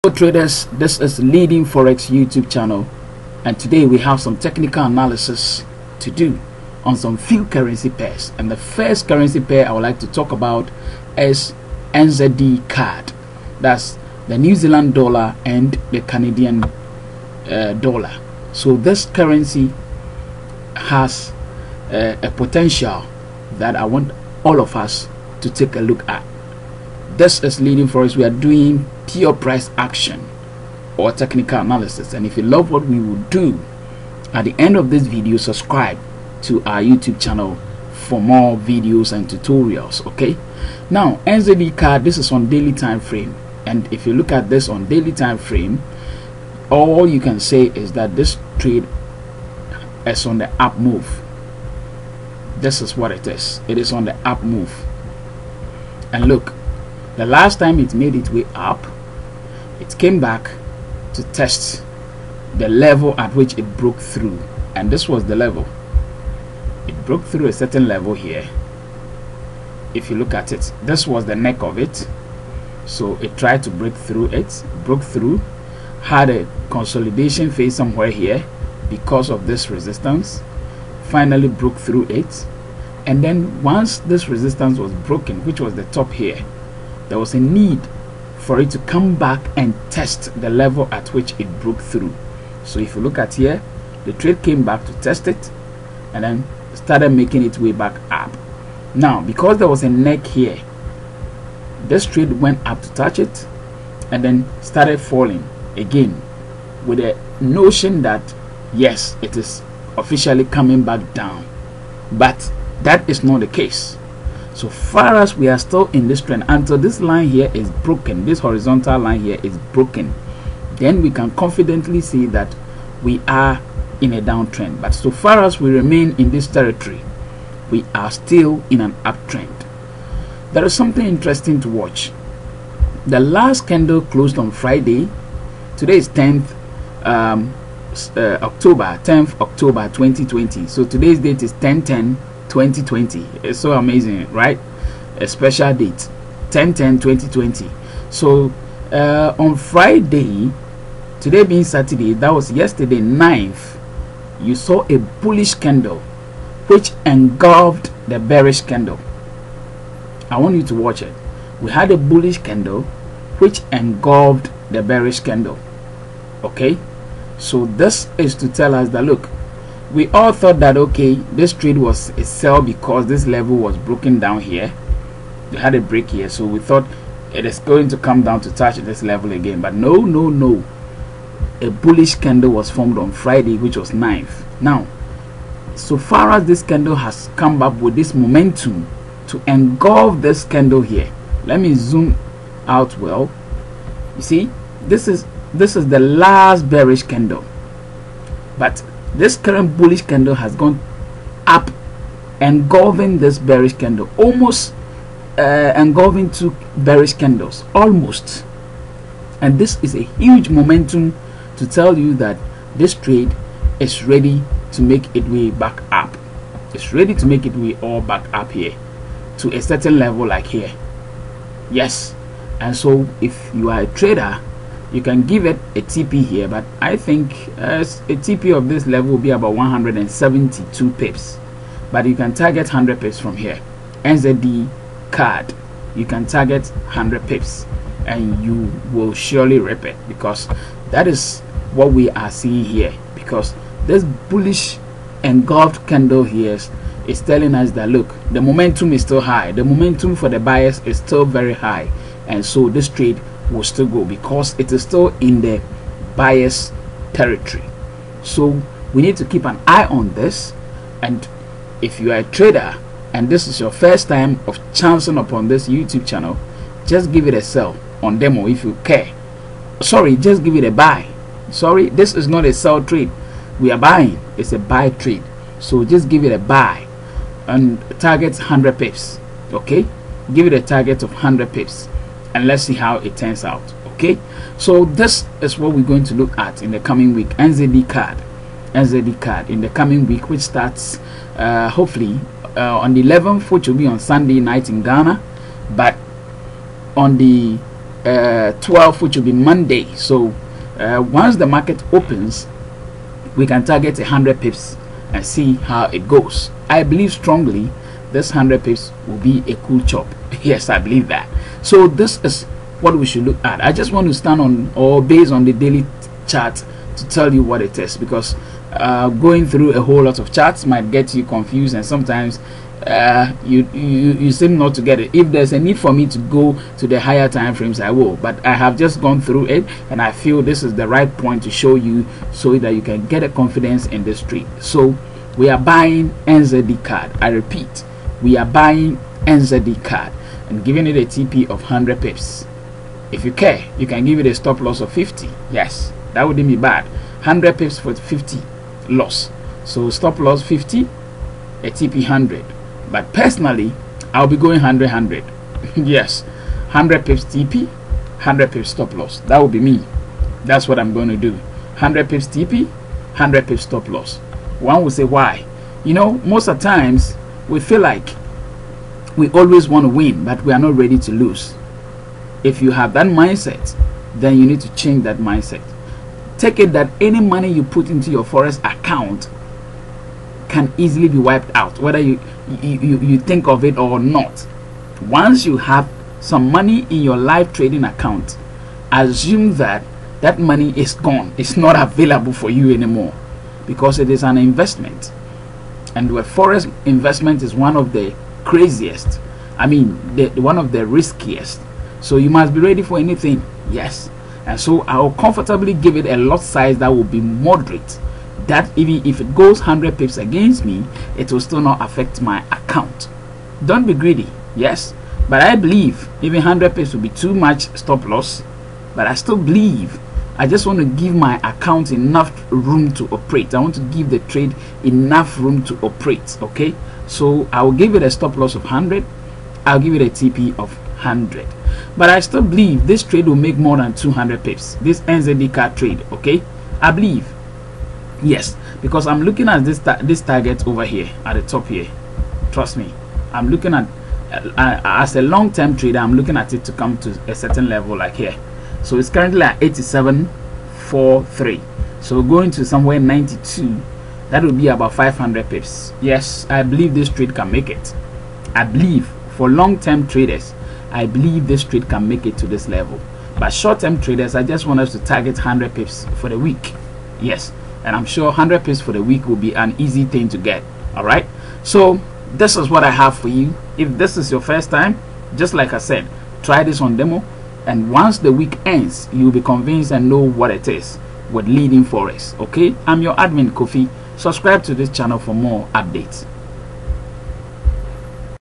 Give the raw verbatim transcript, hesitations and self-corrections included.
Hello traders, this is Leading Forex YouTube channel, and today we have some technical analysis to do on some few currency pairs. And the first currency pair I would like to talk about is N Z D C A D. That's the New Zealand dollar and the Canadian uh, dollar. So this currency has uh, a potential that I want all of us to take a look at. This is Leading Forex. We are doing pure price action or technical analysis, and if you love what we will do, at the end of this video subscribe to our YouTube channel for more videos and tutorials. Okay, now N Z D C A D, this is on daily time frame, and if you look at this on daily time frame, all you can say is that this trade is on the up move. This is what it is. It is on the up move, and look, the last time it made its way up, it came back to test the level at which it broke through, and this was the level. It broke through a certain level here. If you look at it, this was the neck of it. So it tried to break through it, broke through, had a consolidation phase somewhere here because of this resistance, finally broke through it, and then once this resistance was broken, which was the top here, there was a need for it to come back and test the level at which it broke through. So if you look at here, the trade came back to test it and then started making its way back up. Now, because there was a neck here, this trade went up to touch it and then started falling again with a notion that yes, it is officially coming back down, but that is not the case. So far as we are still in this trend until this line here is broken, this horizontal line here is broken, then we can confidently say that we are in a downtrend. But so far as we remain in this territory, we are still in an uptrend. There is something interesting to watch. The last candle closed on Friday. Today is tenth um, uh, October, tenth October twenty twenty. So today's date is ten ten twenty twenty. It's so amazing, right? A special date, ten ten twenty twenty. So uh, on Friday, today being Saturday, that was yesterday ninth, you saw a bullish candle which engulfed the bearish candle. I want you to watch it. We had a bullish candle which engulfed the bearish candle. Okay, so this is to tell us that look, we all thought that okay, this trade was a sell because this level was broken down here. They had a break here, so we thought it is going to come down to touch this level again. But no, no, no. A bullish candle was formed on Friday, which was ninth. Now, so far as this candle has come up with this momentum to engulf this candle here, let me zoom out well. You see, this is this is the last bearish candle, but this current bullish candle has gone up, engulfing this bearish candle, almost uh, engulfing two bearish candles, almost. And this is a huge momentum to tell you that this trade is ready to make its way back up. It's ready to make its way all back up here to a certain level like here. Yes, and so if you are a trader, you can give it a T P here, but I think uh, a T P of this level will be about one hundred seventy-two pips, but you can target one hundred pips from here. N Z D C A D, you can target one hundred pips and you will surely rip it, because that is what we are seeing here. Because this bullish engulfed candle here is, is telling us that look, the momentum is still high, the momentum for the buyers is still very high, and so this trade will still go because it is still in the buyer's territory. So we need to keep an eye on this, and if you are a trader and this is your first time of chancing upon this YouTube channel, just give it a sell on demo if you care. Sorry, just give it a buy. Sorry, this is not a sell trade, we are buying, it's a buy trade. So just give it a buy and target one hundred pips. Okay, give it a target of one hundred pips and let's see how it turns out. Okay, so this is what we're going to look at in the coming week. N Z D C A D, N Z D C A D in the coming week, which starts uh, hopefully uh, on the eleventh, which will be on Sunday night in Ghana, but on the uh, twelfth, which will be Monday. So uh, once the market opens, we can target a hundred pips and see how it goes. I believe strongly this hundred pips will be a cool chop. Yes, I believe that. So this is what we should look at. I just want to stand on or based on the daily chart to tell you what it is, because uh, going through a whole lot of charts might get you confused, and sometimes uh, you, you you seem not to get it. If there's a need for me to go to the higher time frames, I will, but I have just gone through it and I feel this is the right point to show you so that you can get a confidence in this trade. So we are buying N Z D C A D. I repeat, we are buying N Z D C A D and giving it a T P of one hundred pips. If you care, you can give it a stop loss of fifty. Yes, that wouldn't be bad. one hundred pips for fifty loss. So stop loss fifty, a T P one hundred. But personally, I'll be going one hundred, one hundred. Yes, one hundred pips T P, one hundred pips stop loss. That would be me. That's what I'm going to do. one hundred pips T P, one hundred pips stop loss. One will say, why? You know, most of the times we feel like we always want to win, but we are not ready to lose. If you have that mindset, then you need to change that mindset. Take it that any money you put into your Forex account can easily be wiped out, whether you, you, you, you think of it or not. Once you have some money in your live trading account, assume that that money is gone. It's not available for you anymore, because it is an investment. And the Forex investment is one of the craziest, I mean, the, one of the riskiest. So you must be ready for anything. Yes. And so I will comfortably give it a lot size that will be moderate, that even if it goes one hundred pips against me, it will still not affect my account. Don't be greedy. Yes, but I believe even one hundred pips will be too much stop loss, but I still believe I just want to give my account enough room to operate. I want to give the trade enough room to operate. Okay, so I will give it a stop loss of one hundred. I'll give it a T P of one hundred. But I still believe this trade will make more than two hundred pips. This N Z D C A D trade, okay? I believe. Yes, because I'm looking at this ta this target over here at the top here. Trust me, I'm looking at uh, as a long-term trader, I'm looking at it to come to a certain level like here. So it's currently at eighty-seven forty-three. So going to somewhere ninety-two, that will be about five hundred pips. Yes, I believe this trade can make it. I believe for long-term traders, I believe this trade can make it to this level. But short-term traders, I just want us to target one hundred pips for the week. Yes, and I'm sure one hundred pips for the week will be an easy thing to get. All right, so this is what I have for you. If this is your first time, just like I said, try this on demo, and once the week ends, you'll be convinced and know what it is with Leading Forex. Okay, I'm your admin Kofi. Subscribe to this channel for more updates.